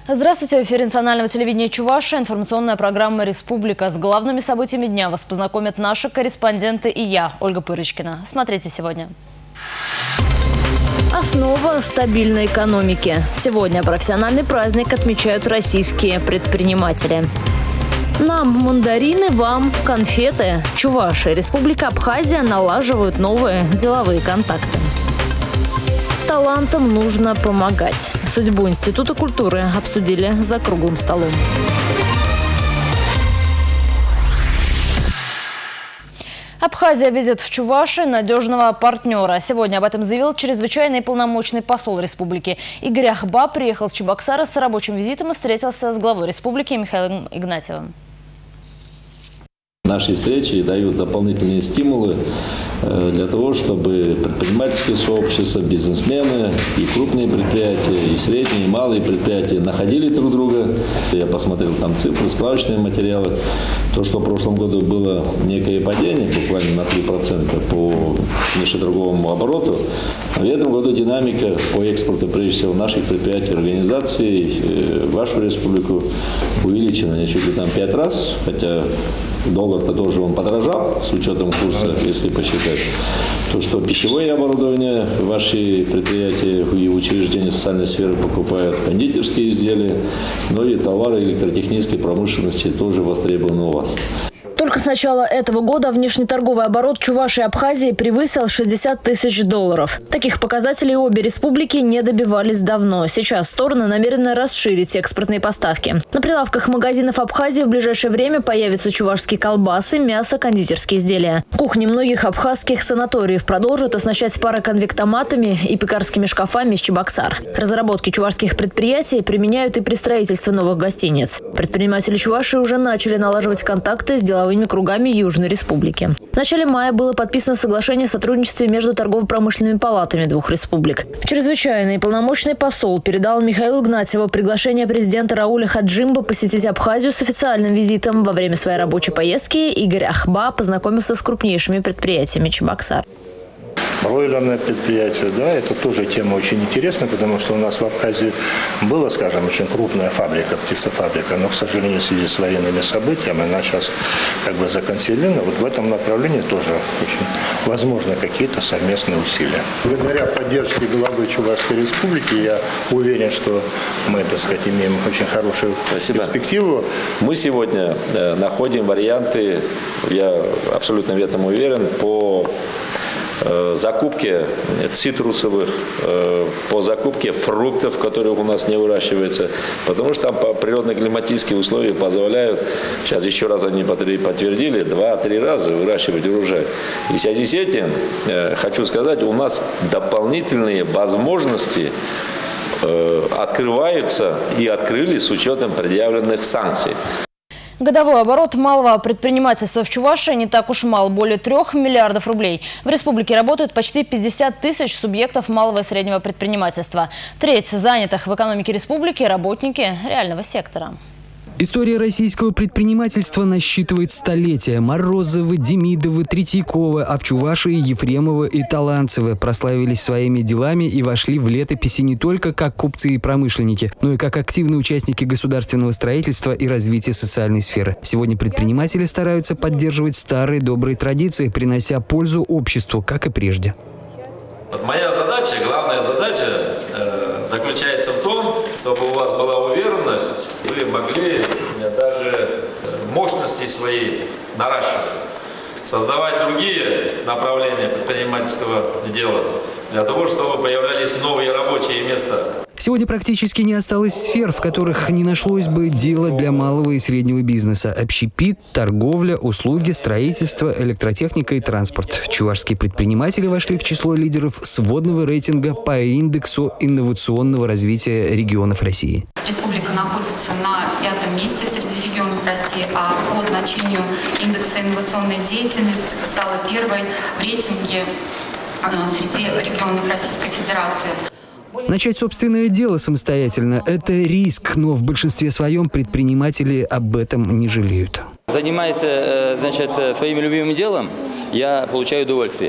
Здравствуйте, в эфире национального телевидения Чувашия. Информационная программа «Республика». С главными событиями дня вас познакомят наши корреспонденты и я, Ольга Пырочкина. Смотрите сегодня. Основа стабильной экономики. Сегодня профессиональный праздник отмечают российские предприниматели. Нам мандарины, вам конфеты. Чувашия, Республика Абхазия налаживают новые деловые контакты. Талантам нужно помогать. Судьбу Института культуры обсудили за круглым столом. Абхазия видит в Чувашии надежного партнера. Сегодня об этом заявил чрезвычайный полномочный посол республики. Игорь Ахба приехал в Чебоксары с рабочим визитом и встретился с главой республики Михаилом Игнатьевым. Наши встречи дают дополнительные стимулы для того, чтобы предпринимательские сообщества, бизнесмены и крупные предприятия, и средние, и малые предприятия находили друг друга. Я посмотрел там цифры, справочные материалы. То, что в прошлом году было некое падение, буквально на 3% по внешнеторговому обороту, в этом году динамика по экспорту, прежде всего, наших предприятий, организаций, вашу республику увеличена чуть ли там 5 раз, хотя доллар-то тоже он подорожал с учетом курса, если посчитать. То, что пищевое оборудование ваши предприятия и учреждения социальной сферы покупают, кондитерские изделия, но и товары электротехнической промышленности тоже востребованы у вас. Только с начала этого года внешнеторговый оборот Чувашии и Абхазии превысил $60 тысяч. Таких показателей обе республики не добивались давно. Сейчас стороны намерены расширить экспортные поставки. На прилавках магазинов Абхазии в ближайшее время появятся чувашские колбасы, мясо, кондитерские изделия. Кухни многих абхазских санаториев продолжат оснащать пароконвектоматами и пекарскими шкафами из Чебоксар. Разработки чувашских предприятий применяют и при строительстве новых гостиниц. Предприниматели Чувашии уже начали налаживать контакты с деловыми кругами Южной Республики. В начале мая было подписано соглашение о сотрудничестве между торгово-промышленными палатами двух республик. Чрезвычайный полномочный посол передал Михаилу Игнатьеву приглашение президента Рауля Хаджимба посетить Абхазию с официальным визитом. Во время своей рабочей поездки Игорь Ахба познакомился с крупнейшими предприятиями Чебоксар. Бройлерное предприятие, да, это тоже тема очень интересная, потому что у нас в Абхазии была, скажем, очень крупная фабрика, птицефабрика, но, к сожалению, в связи с военными событиями она сейчас как бы законсервирована. Вот в этом направлении тоже очень возможны какие-то совместные усилия. Благодаря поддержке главы Чувашской республики я уверен, что мы, так сказать, имеем очень хорошую перспективу. Мы сегодня находим варианты, я абсолютно в этом уверен, по закупке цитрусовых, по закупке фруктов, которые у нас не выращиваются, потому что там природно-климатические условия позволяют, сейчас еще раз они подтвердили, 2-3 раза выращивать урожай. И в связи с этим, хочу сказать, у нас дополнительные возможности открываются и открылись с учетом предъявленных санкций. Годовой оборот малого предпринимательства в Чувашии не так уж мал – более 3 миллиардов рублей. В республике работают почти 50 тысяч субъектов малого и среднего предпринимательства. Треть занятых в экономике республики – работники реального сектора. История российского предпринимательства насчитывает столетия. Морозовы, Демидовы, Третьяковы, а в Чувашии Ефремовы и Таланцевы прославились своими делами и вошли в летописи не только как купцы и промышленники, но и как активные участники государственного строительства и развития социальной сферы. Сегодня предприниматели стараются поддерживать старые добрые традиции, принося пользу обществу, как и прежде. Моя задача, главная задача заключается в том, чтобы у вас была уверенность, вы могли даже мощности свои наращивать, создавать другие направления предпринимательского дела, для того, чтобы появлялись новые рабочие места. Сегодня практически не осталось сфер, в которых не нашлось бы дела для малого и среднего бизнеса. Общепит, торговля, услуги, строительство, электротехника и транспорт. Чувашские предприниматели вошли в число лидеров сводного рейтинга по индексу инновационного развития регионов России. Республика находится на 5-м месте среди регионов России, а по значению индекса инновационной деятельности стала первой в рейтинге среди регионов Российской Федерации. Начать собственное дело самостоятельно – это риск, но в большинстве своем предприниматели об этом не жалеют. Занимаясь, своим любимым делом, я получаю удовольствие.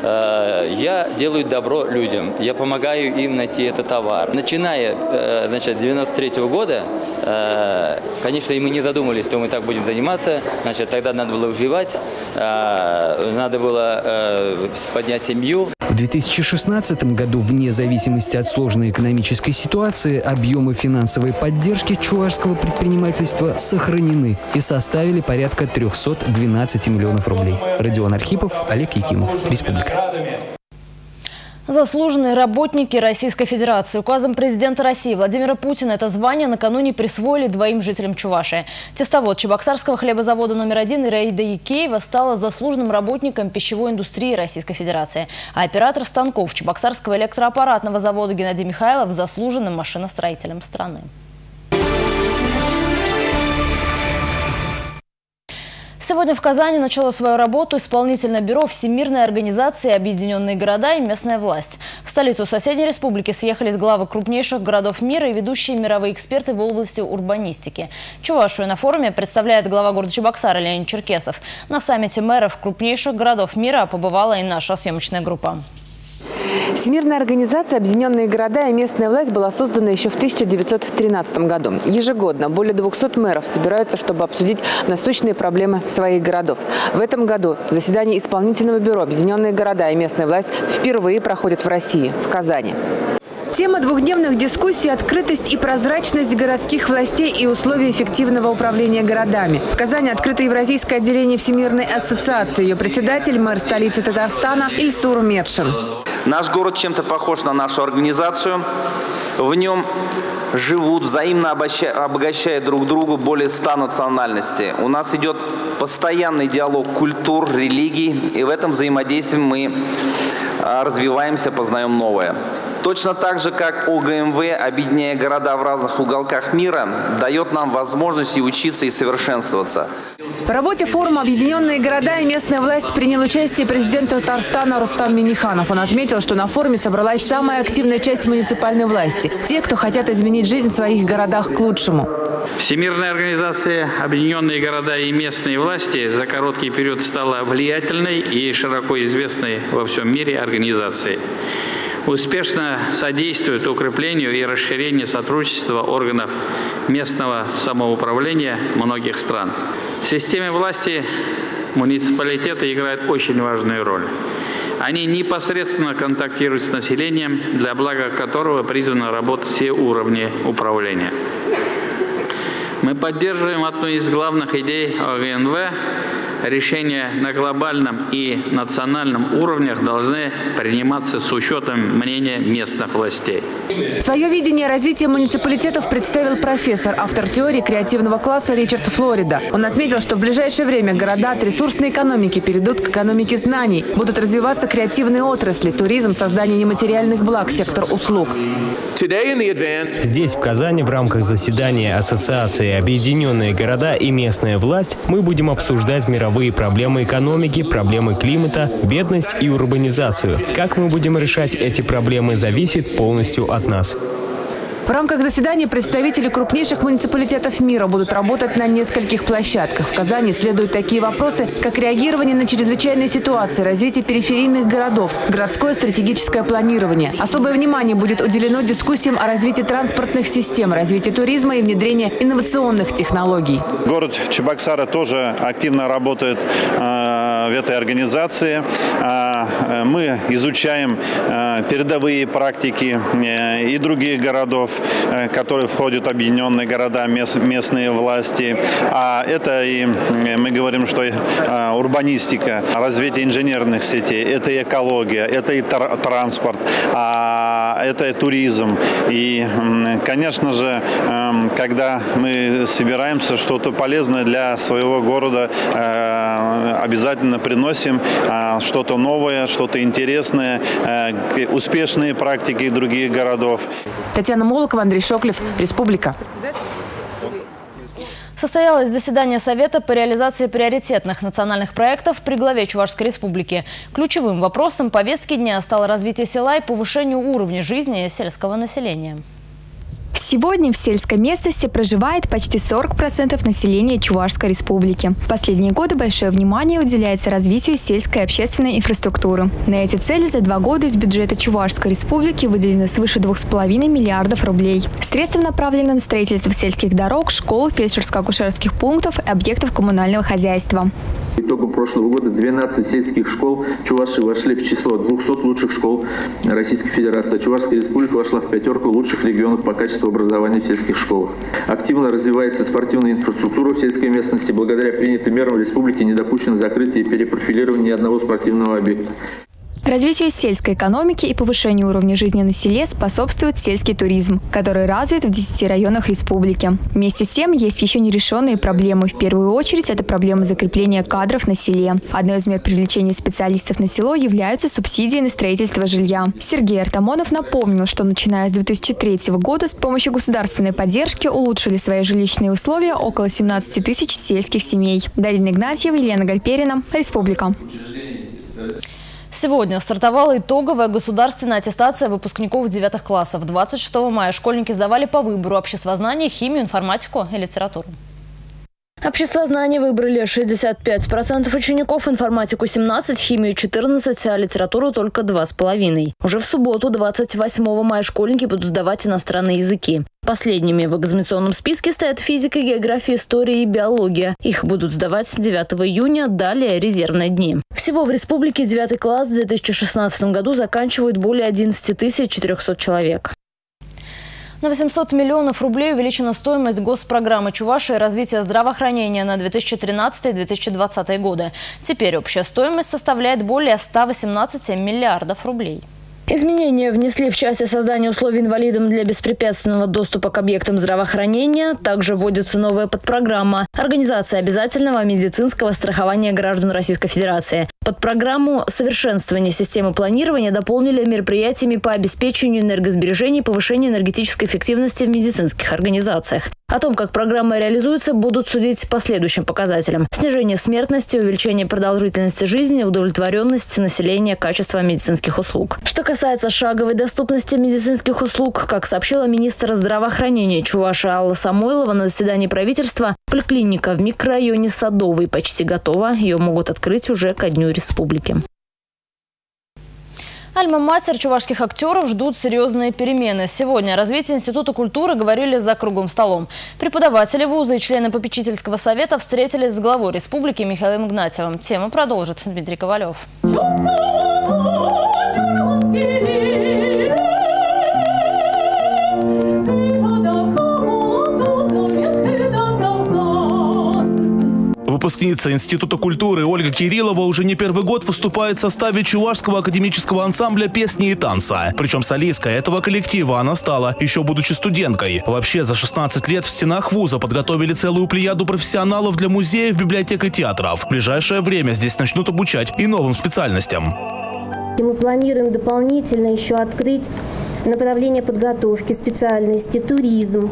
я делаю добро людям, я помогаю им найти этот товар. Начиная с 93 года, конечно, и мы не задумались, что мы так будем заниматься. Значит, тогда надо было выживать, надо было поднять семью. В 2016 году, вне зависимости от сложной экономической ситуации, объемы финансовой поддержки чувашского предпринимательства сохранены и составили порядка 312 миллионов рублей. Родион Архипов, Олег Якимов, Республика. Заслуженные работники Российской Федерации. Указом президента России Владимира Путина это звание накануне присвоили 2 жителям Чувашии. Тестовод Чебоксарского хлебозавода номер 1 Ираида Якеева стала заслуженным работником пищевой индустрии Российской Федерации. А оператор станков Чебоксарского электроаппаратного завода Геннадий Михайлов заслуженным машиностроителем страны. Сегодня в Казани начало свою работу исполнительное бюро Всемирной организации «Объединенные города» и местная власть. В столицу соседней республики съехались главы крупнейших городов мира и ведущие мировые эксперты в области урбанистики. Чувашию на форуме представляет глава города Чебоксары Леонид Черкесов. На саммите мэров крупнейших городов мира побывала и наша съемочная группа. Всемирная организация «Объединенные города» и местная власть была создана еще в 1913 году. Ежегодно более 200 мэров собираются, чтобы обсудить насущные проблемы своих городов. В этом году заседание исполнительного бюро «Объединенные города» и местная власть впервые проходит в России, в Казани. Тема двухдневных дискуссий – открытость и прозрачность городских властей и условия эффективного управления городами. В Казани открыто Евразийское отделение Всемирной ассоциации. Ее председатель – мэр столицы Татарстана Ильсур Медшин. Наш город чем-то похож на нашу организацию. В нем живут, взаимно обогащая друг друга более 100 национальностей. У нас идет постоянный диалог культур, религий, и в этом взаимодействии мы развиваемся, познаем новое. Точно так же, как ОГМВ, объединяя города в разных уголках мира, дает нам возможность и учиться, и совершенствоваться. По работе форума «Объединенные города» и местная власть принял участие президент Татарстана Рустам Минниханов. Он отметил, что на форуме собралась самая активная часть муниципальной власти – те, кто хотят изменить жизнь в своих городах к лучшему. Всемирная организация «Объединенные города» и местные власти за короткий период стала влиятельной и широко известной во всем мире организацией. Успешно содействует укреплению и расширению сотрудничества органов местного самоуправления многих стран. В системе власти муниципалитеты играют очень важную роль. Они непосредственно контактируют с населением, для блага которого призваны работать все уровни управления. Мы поддерживаем одну из главных идей ОГМВ. Решения на глобальном и национальном уровнях должны приниматься с учетом мнения местных властей. Свое видение развития муниципалитетов представил профессор, автор теории креативного класса Ричард Флорида. Он отметил, что в ближайшее время города от ресурсной экономики перейдут к экономике знаний. Будут развиваться креативные отрасли, туризм, создание нематериальных благ, сектор услуг. Здесь, в Казани, в рамках заседания Ассоциации «Объединенные города» и местная власть мы будем обсуждать мировые проблемы экономики, проблемы климата, бедность и урбанизацию. Как мы будем решать эти проблемы, зависит полностью от нас. В рамках заседания представители крупнейших муниципалитетов мира будут работать на нескольких площадках. В Казани следуют такие вопросы, как реагирование на чрезвычайные ситуации, развитие периферийных городов, городское стратегическое планирование. Особое внимание будет уделено дискуссиям о развитии транспортных систем, развитии туризма и внедрении инновационных технологий. Город Чебоксары тоже активно работает в этой организации. Мы изучаем передовые практики и других городов, которые входят в объединенные города, местные власти. А это и мы говорим, что урбанистика, развитие инженерных сетей, это и экология, это и транспорт, это и туризм. И, конечно же, когда мы собираемся что-то полезное для своего города, обязательно приносим что-то новое, что-то интересное, успешные практики других городов. Татьяна Молокова, Андрей Шоклев, Республика. Состоялось заседание Совета по реализации приоритетных национальных проектов при главе Чувашской Республики. Ключевым вопросом повестки дня стало развитие села и повышение уровня жизни сельского населения. Сегодня в сельской местности проживает почти 40% населения Чувашской республики. В последние годы большое внимание уделяется развитию сельской общественной инфраструктуры. На эти цели за 2 года из бюджета Чувашской республики выделено свыше 2,5 миллиардов рублей. Средства направлены на строительство сельских дорог, школ, фельдшерско-акушерских пунктов и объектов коммунального хозяйства. По итогам прошлого года 12 сельских школ Чувашии вошли в число 200 лучших школ Российской Федерации. Чувашская республика вошла в 5 лучших регионов по качеству образования в сельских школах. Активно развивается спортивная инфраструктура в сельской местности. Благодаря принятым мерам в республике не допущено закрытие и перепрофилирование ни одного спортивного объекта. Развитию сельской экономики и повышению уровня жизни на селе способствует сельский туризм, который развит в 10 районах республики. Вместе с тем, есть еще нерешенные проблемы. В первую очередь, это проблема закрепления кадров на селе. Одной из мер привлечения специалистов на село являются субсидии на строительство жилья. Сергей Артамонов напомнил, что начиная с 2003 года с помощью государственной поддержки улучшили свои жилищные условия около 17 тысяч сельских семей. Дарина Игнатьева, Елена Гальперина, Республика. Сегодня стартовала итоговая государственная аттестация выпускников 9 классов. 26 мая школьники сдавали по выбору обществознание, химию, информатику и литературу. Обществознание выбрали 65% учеников, информатику 17%, химию 14%, а литературу только 2,5%. Уже в субботу, 28 мая, школьники будут сдавать иностранные языки. Последними в экзаменационном списке стоят физика, география, история и биология. Их будут сдавать 9 июня, далее резервные дни. Всего в республике 9 класс в 2016 году заканчивают более 11 400 человек. На 800 миллионов рублей увеличена стоимость госпрограммы Чувашии развития здравоохранения на 2013-2020 годы. Теперь общая стоимость составляет более 118 миллиардов рублей. Изменения внесли в части создания условий инвалидам для беспрепятственного доступа к объектам здравоохранения. Также вводится новая подпрограмма «Организация обязательного медицинского страхования граждан Российской Федерации». Под программу «Совершенствование системы планирования» дополнили мероприятиями по обеспечению энергосбережения и повышению энергетической эффективности в медицинских организациях. О том, как программа реализуется, будут судить по следующим показателям: снижение смертности, увеличение продолжительности жизни, удовлетворенность населения качеством медицинских услуг. Что касается шаговой доступности медицинских услуг, как сообщила министр здравоохранения Чувашии Алла Самойлова на заседании правительства, поликлиника в микрорайоне Садовый почти готова. Ее могут открыть уже ко Дню Республики. Альма-матер чувашских актеров ждут серьезные перемены. Сегодня о развитии Института культуры говорили за круглым столом. Преподаватели вуза и члены попечительского совета встретились с главой республики Михаилом Игнатьевым. Тему продолжит Дмитрий Ковалев. Выпускница Института культуры Ольга Кириллова уже не первый год выступает в составе Чувашского академического ансамбля песни и танца. Причем солисткой этого коллектива она стала, еще будучи студенткой. Вообще, за 16 лет в стенах вуза подготовили целую плеяду профессионалов для музеев, библиотек и театров. В ближайшее время здесь начнут обучать и новым специальностям. Мы планируем дополнительно еще открыть направление подготовки, специальности, туризм,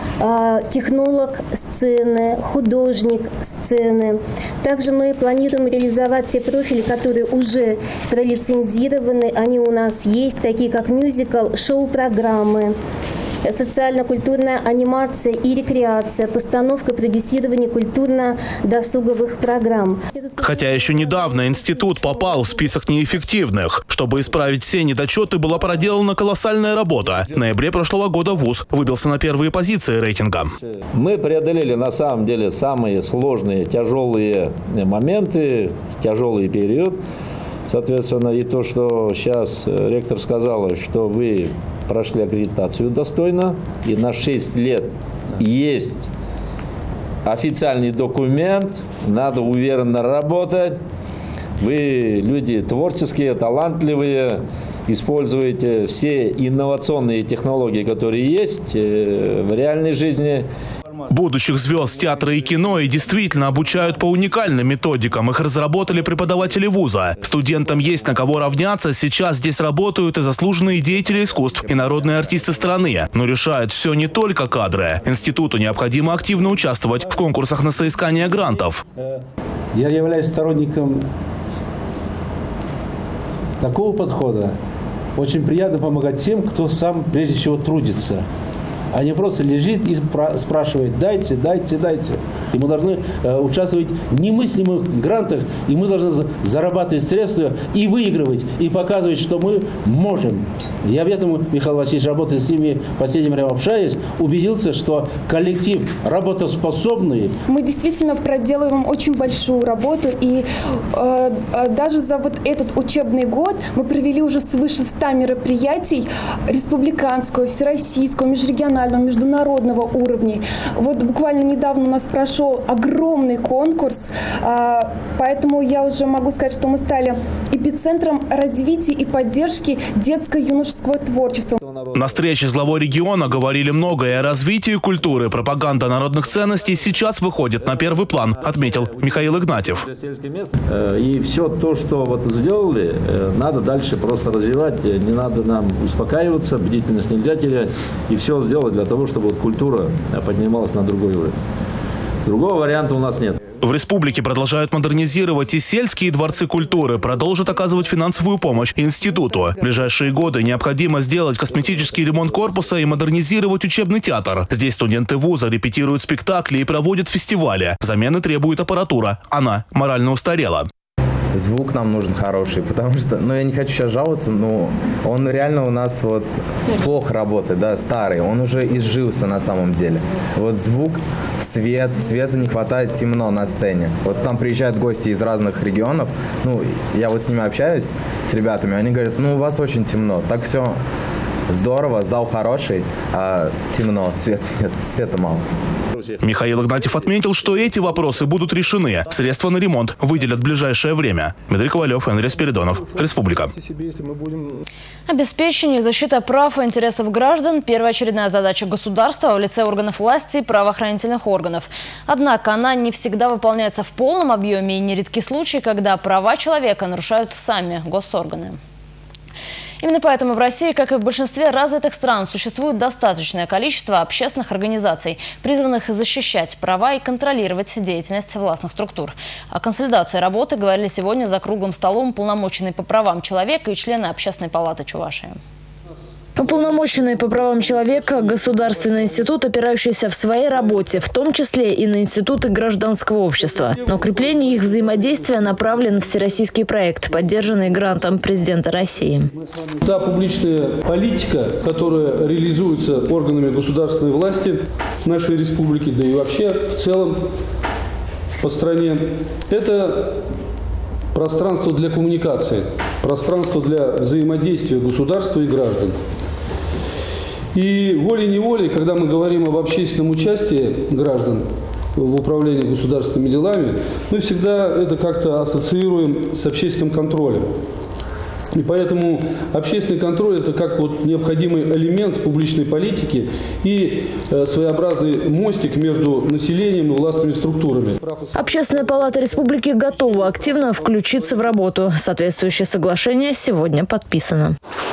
технолог сцены, художник сцены. Также мы планируем реализовать те профили, которые уже пролицензированы, они у нас есть, такие как мюзикл, шоу-программы, социально-культурная анимация и рекреация, постановка, продюсирование культурно-досуговых программ. Хотя еще недавно институт попал в список неэффективных. Чтобы исправить все недочеты, была проделана колоссальная работа. В ноябре прошлого года вуз выбился на первые позиции рейтинга. Мы преодолели на самом деле самые сложные, тяжелые моменты, тяжелый период. Соответственно, и то, что сейчас ректор сказала, что вы прошли аккредитацию достойно, и на 6 лет есть официальный документ, надо уверенно работать. Вы люди творческие, талантливые, используете все инновационные технологии, которые есть в реальной жизни. Будущих звезд театра и кино и действительно обучают по уникальным методикам. Их разработали преподаватели вуза. Студентам есть на кого равняться. Сейчас здесь работают и заслуженные деятели искусств, и народные артисты страны. Но решают все не только кадры. Институту необходимо активно участвовать в конкурсах на соискание грантов. Я являюсь сторонником такого подхода. Очень приятно помогать тем, кто сам прежде всего трудится. а не просто лежит и спрашивает: дайте, дайте, дайте. И мы должны участвовать в немыслимых грантах, и мы должны зарабатывать средства и выигрывать, и показывать, что мы можем. Я в этом, Михаил Васильевич, работая с ними в последнее время общаясь, убедился, что коллектив работоспособный. Мы действительно проделываем очень большую работу, и даже за вот этот учебный год мы провели уже свыше 100 мероприятий республиканского, всероссийского, межрегионального, международного уровней. Вот буквально недавно у нас прошел огромный конкурс, поэтому я уже могу сказать, что мы стали эпицентром развития и поддержки детско-юношеского творчества. На встрече с главой региона говорили многое о развитии культуры. Пропаганда народных ценностей сейчас выходит на первый план, отметил Михаил Игнатьев. И все то, что вот сделали, надо дальше просто развивать. Не надо нам успокаиваться, бдительность нельзя терять. И все сделать для того, чтобы вот культура поднималась на другой уровень. Другого варианта у нас нет. В республике продолжают модернизировать и сельские дворцы культуры, продолжат оказывать финансовую помощь институту. В ближайшие годы необходимо сделать косметический ремонт корпуса и модернизировать учебный театр. Здесь студенты вуза репетируют спектакли и проводят фестивали. Замены требует аппаратура. Она морально устарела. Звук нам нужен хороший, потому что, я не хочу сейчас жаловаться, но он реально у нас вот плохо работает, да, старый, он уже изжился на самом деле. Вот звук, света не хватает, темно на сцене. Вот там приезжают гости из разных регионов, я вот с ними общаюсь, с ребятами, они говорят, у вас очень темно, так все здорово, зал хороший, а темно, света мало. Михаил Игнатьев отметил, что эти вопросы будут решены. Средства на ремонт выделят в ближайшее время. Дмитрий Ковалев, Эндрей Спиридонов, Республика. Обеспечение и защита прав и интересов граждан – первоочередная задача государства в лице органов власти и правоохранительных органов. Однако она не всегда выполняется в полном объеме, и нередки случаи, когда права человека нарушают сами госорганы. Именно поэтому в России, как и в большинстве развитых стран, существует достаточное количество общественных организаций, призванных защищать права и контролировать деятельность властных структур. О консолидации работы говорили сегодня за круглым столом уполномоченный по правам человека и члены Общественной палаты Чувашии. Уполномоченный по правам человека – государственный институт, опирающийся в своей работе, в том числе и на институты гражданского общества. На укрепление их взаимодействия направлен всероссийский проект, поддержанный грантом президента России. Та публичная политика, которая реализуется органами государственной власти нашей республики, да и вообще в целом по стране, это пространство для коммуникации, пространство для взаимодействия государства и граждан. И волей-неволей, когда мы говорим об общественном участии граждан в управлении государственными делами, мы всегда это как-то ассоциируем с общественным контролем. И поэтому общественный контроль – это как вот необходимый элемент публичной политики и своеобразный мостик между населением и властными структурами. Общественная палата республики готова активно включиться в работу. Соответствующее соглашение сегодня подписано.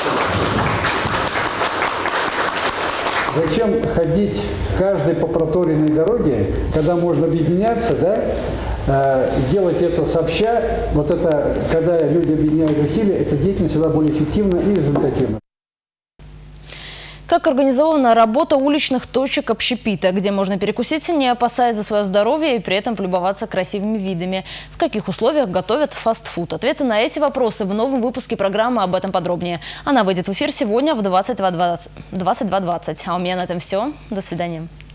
Зачем ходить каждой по проторенной дороге, когда можно объединяться, делать это сообща, вот это, когда люди объединяют усилия, эта деятельность всегда более эффективна и результативна. Как организована работа уличных точек общепита, где можно перекусить, не опасаясь за свое здоровье и при этом полюбоваться красивыми видами? В каких условиях готовят фастфуд? Ответы на эти вопросы в новом выпуске программы «Об этом подробнее». Она выйдет в эфир сегодня в 22:20. А у меня на этом все. До свидания.